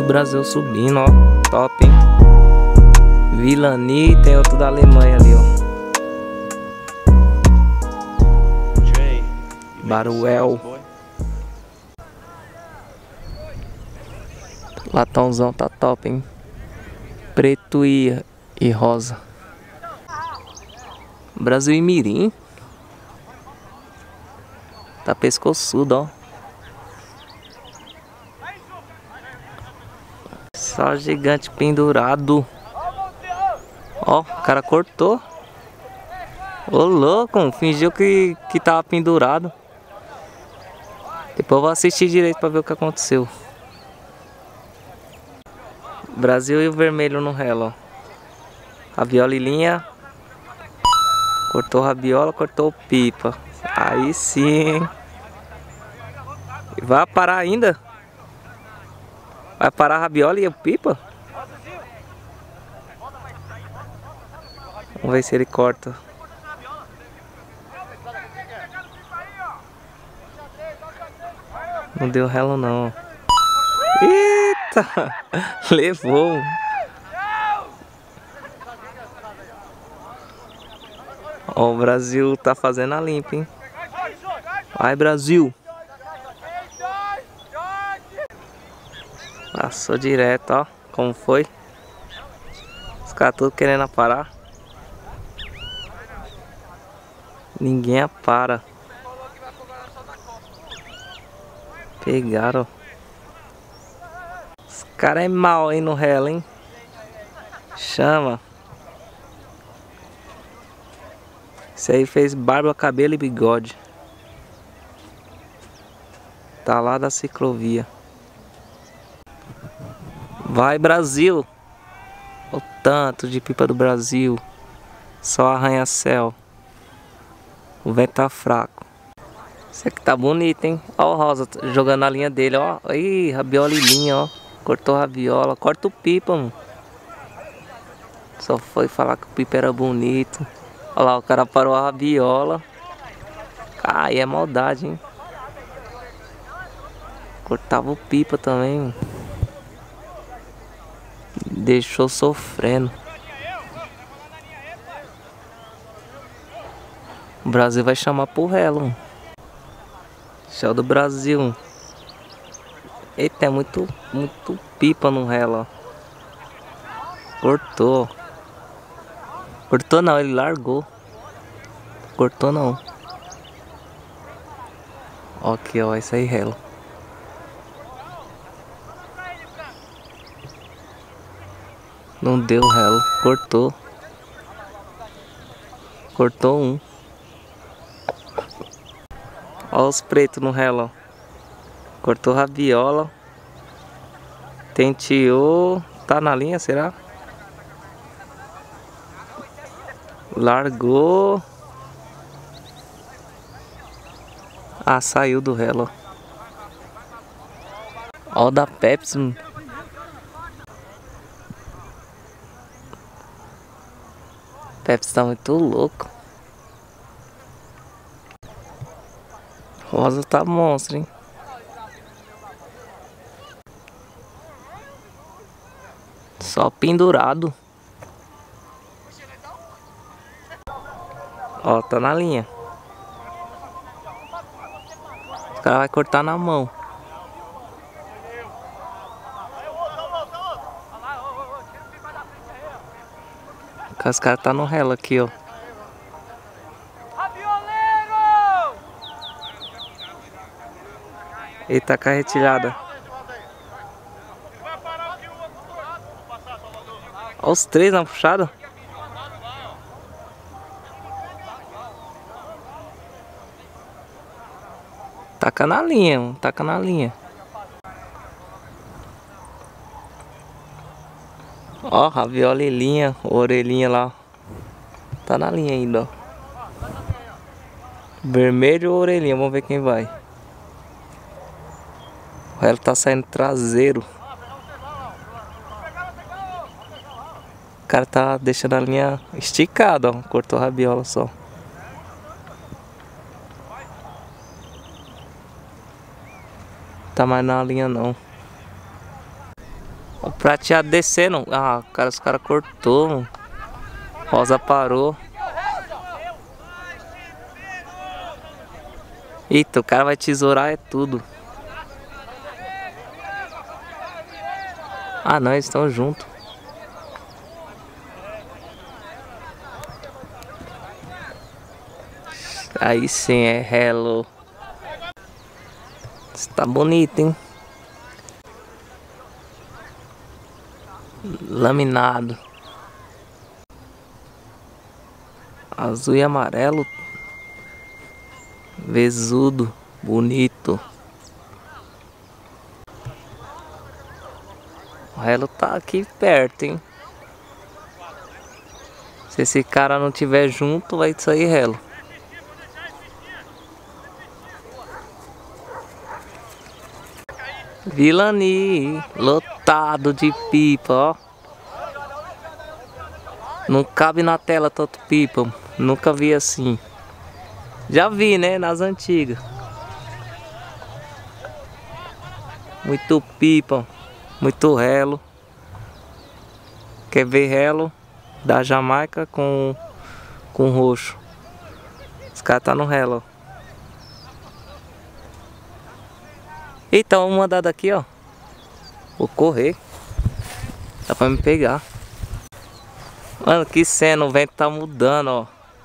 do Brasil subindo, ó. Top, hein? Villani, tem outro da Alemanha ali, ó. Baruel. Latãozão tá top, hein? Preto e rosa. Brasil e Mirim. Tá pescoçudo, ó. Só gigante pendurado. Ó, o cara cortou. Ô louco, fingiu que tava pendurado. Depois eu vou assistir direito pra ver o que aconteceu. Brasil e o vermelho no relo, ó. Rabiola e linha. Cortou rabiola, cortou pipa. Aí sim. Vai parar ainda? Vai parar a rabiola e a pipa? Vamos ver se ele corta. Não deu relo não. Eita! Levou. Ó, o Brasil tá fazendo a limpa, hein? Vai, Brasil! Passou direto, ó. Como foi? Os caras todos querendo parar. Ninguém para. Pegaram. Os caras é mal aí no relo, hein? Chama. Esse aí fez barba, cabelo e bigode. Tá lá da ciclovia. Vai, Brasil! O tanto de pipa do Brasil. Só arranha-céu. O vento tá fraco. Esse aqui tá bonito, hein? Ó o rosa jogando a linha dele, ó. Ih, rabiola e linha, ó. Cortou a rabiola. Corta o pipa, mano. Só foi falar que o pipa era bonito. Olha lá, o cara parou a rabiola. Aí é maldade, hein? Cortava o pipa também, mano. Deixou sofrendo. O Brasil vai chamar pro relo. Céu do Brasil. Eita, é muito pipa no relo, ó. Cortou. Cortou não, ele largou. Cortou não. Ó aqui, ó, esse aí relo. Não deu relo, cortou. Cortou um. Ó os pretos no relo, ó. Cortou rabiola. Tenteou. Tá na linha, será? Largou. Ah, saiu do relo. Ó o da Pepsi. Pepsi tá muito louco. Rosa tá monstro, hein? Só pendurado. Ó, tá na linha. O cara vai cortar na mão. Os caras tá no relo aqui, ó. Ele tá com a retilhada. Ó os três na puxada. Taca na linha, mano. Taca na linha. Ó, rabiola e linha, orelhinha lá. Tá na linha ainda, ó. Vermelho ou orelhinha, vamos ver quem vai. O relo tá saindo traseiro. O cara tá deixando a linha esticada, ó. Cortou a rabiola só. Tá mais na linha não. O prateado descendo. Ah, cara, os caras cortou, mano. Rosa parou. Eita, o cara vai tesourar é tudo. Ah não, eles estão juntos. Aí sim é hello. Isso tá bonito, hein? Laminado. Azul e amarelo. Vesudo. Bonito. O hello tá aqui perto, hein? Se esse cara não tiver junto, vai sair hello. Vilani, lotado de pipa, ó. Não cabe na tela tanto pipa, nunca vi assim. Já vi, né, nas antigas. Muito pipa, muito relo. Quer ver relo da Jamaica com roxo. Os caras tá no relo, ó. Eita, vamos mandar daqui, ó. Vou correr. Dá pra me pegar. Mano, que cena, o vento tá mudando, ó.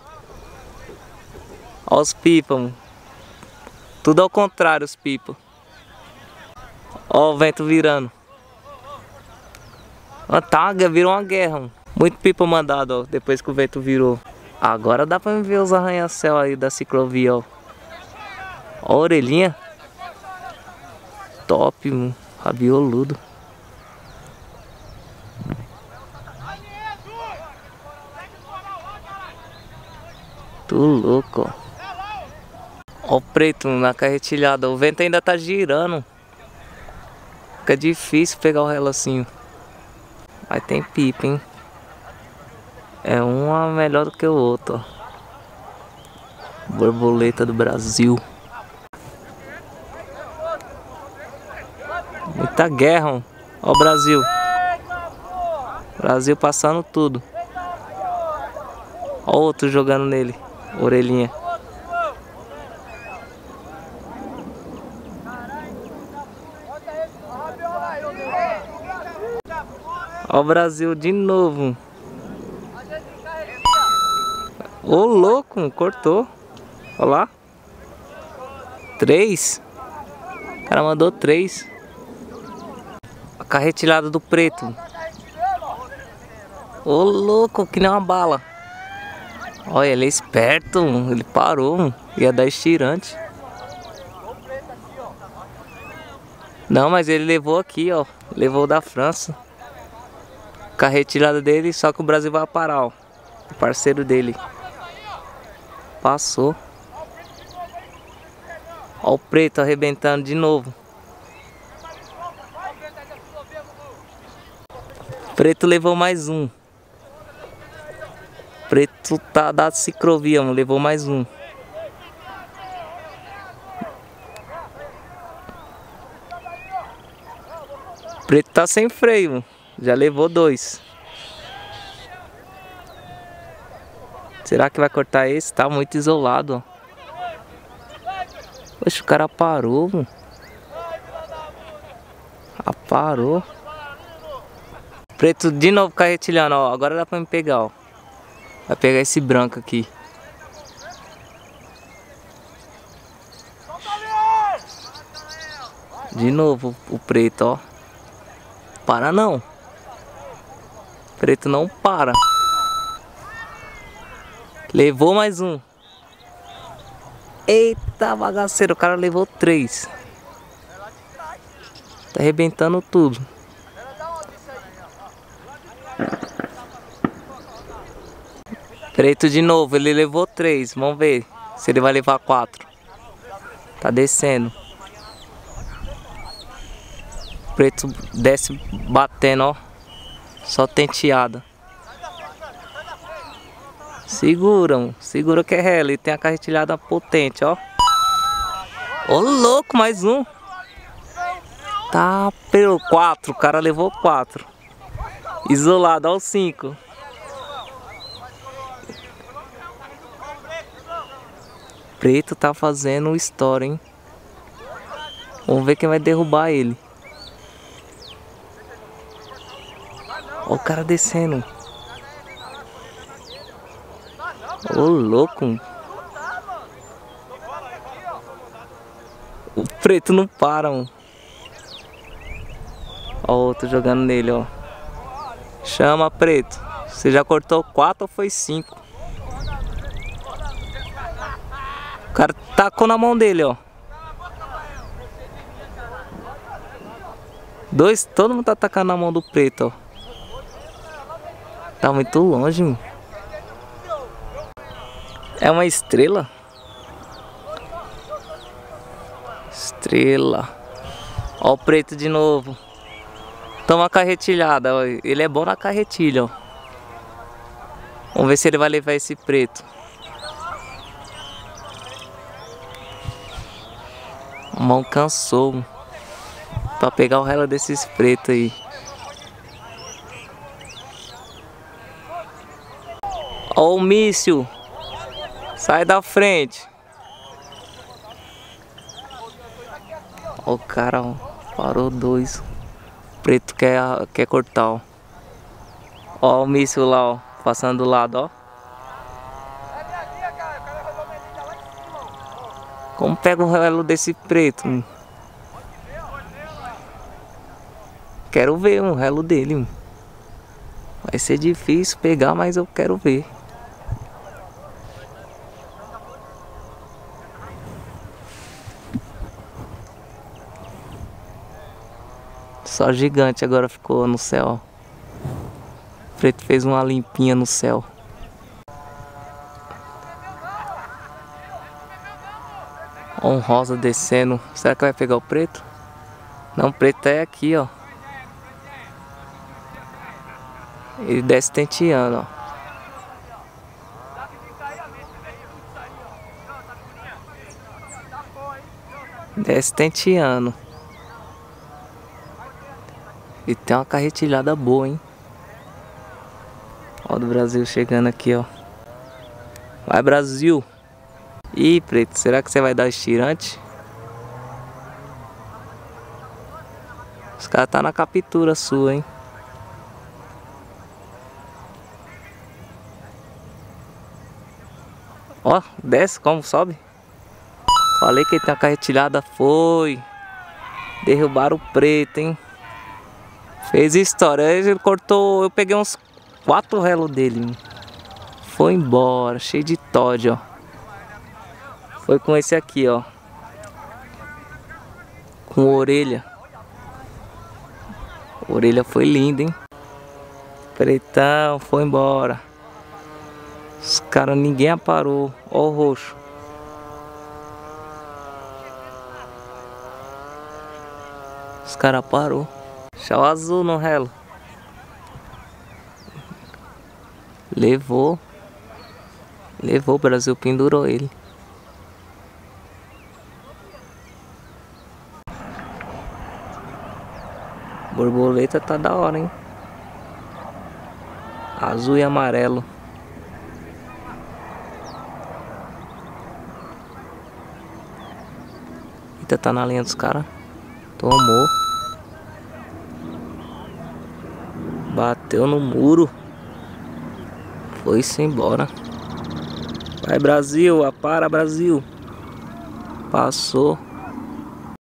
Ó os pipas, mano. Tudo ao contrário, os pipas. Ó o vento virando. Ó, tá, virou uma guerra, mano. Muito pipa mandado, ó, depois que o vento virou. Agora dá pra me ver os arranha-céu aí da ciclovia, ó. Ó a orelhinha. Top, mano. Rabioludo. Tô louco, ó. Ó o preto na carretilhada. O vento ainda tá girando. Fica difícil pegar o relocinho. Mas tem pipa, hein. É uma melhor do que o outro, ó. Borboleta do Brasil. Muita guerra, ó. Ó o Brasil. Brasil passando tudo. Ó outro jogando nele. Orelhinha. Ó o Brasil de novo. Ô louco, cortou. Ó lá. 3. O cara mandou 3. A carretilhada do preto. Ô louco, que nem uma bala. Olha, ele é esperto, ele parou, ia dar estirante. Não, mas ele levou aqui, ó. Levou da França. Carretilhada dele, só que o Brasil vai parar, ó. O parceiro dele. Passou. Ó o preto arrebentando de novo. Preto levou mais um. Preto tá da ciclovia, mano. Levou mais um. Preto tá sem freio, mano. Já levou 2. Será que vai cortar esse? Tá muito isolado, ó. Poxa, o cara parou, mano. Ah, parou. Preto de novo carretilhando, ó. Agora dá pra me pegar, ó. Vai pegar esse branco aqui. De novo o preto, ó. Para não. Preto não para. Levou mais um. Eita bagaceiro, o cara levou 3. Tá arrebentando tudo. Preto de novo, ele levou 3. Vamos ver se ele vai levar 4. Tá descendo. Preto desce batendo, ó. Só tenteada. Segura, mano. Segura que é relo. E tem a carretilhada potente, ó. Ô louco, mais um. Tá, pelo 4, o cara levou 4. Isolado, ó o 5. Preto tá fazendo história, hein? Vamos ver quem vai derrubar ele. Ó o cara descendo. Ô, louco. O preto não para, mano. Ó o outro jogando nele, ó. Chama, preto. Você já cortou 4 ou foi 5? O cara tacou na mão dele, ó. 2, todo mundo tá atacando na mão do preto, ó. Tá muito longe, mano. É uma estrela? Estrela. Ó o preto de novo. Toma a carretilhada, ó. Ele é bom na carretilha, ó. Vamos ver se ele vai levar esse preto. A mão cansou pra pegar o relo desses pretos aí. Ó o míssil. Sai da frente. Ó o cara, ó. Parou 2. O preto quer cortar, ó. Ó o míssil lá, ó. Passando do lado, ó. Como pega o relo desse preto? Quero ver o relo dele. Vai ser difícil pegar, mas eu quero ver. Só gigante agora ficou no céu. O preto fez uma limpinha no céu. Ó um rosa descendo. Será que vai pegar o preto? Não, o preto é aqui, ó. Ele desce tenteando, ó. Desce tenteando. E tem uma carretilhada boa, hein? Ó do Brasil chegando aqui, ó. Vai, Brasil! Ih, preto, será que você vai dar estirante? Os caras tá na captura sua, hein? Ó, desce, como sobe? Falei que ele tem uma carretilhada, foi. Derrubaram o preto, hein? Fez história, ele cortou, eu peguei uns 4 relos dele. Foi embora, cheio de Todd, ó. Foi com esse aqui, ó. Com orelha. A orelha foi linda, hein? Pretão, foi embora. Os caras, ninguém aparou. Ó o roxo. Os caras parou. Deixa o azul no relo. Levou. Levou, o Brasil pendurou ele. Borboleta tá da hora, hein? Azul e amarelo. Eita, tá na linha dos caras. Tomou. Bateu no muro. Foi-se embora. Vai, Brasil, apara, Brasil. Passou.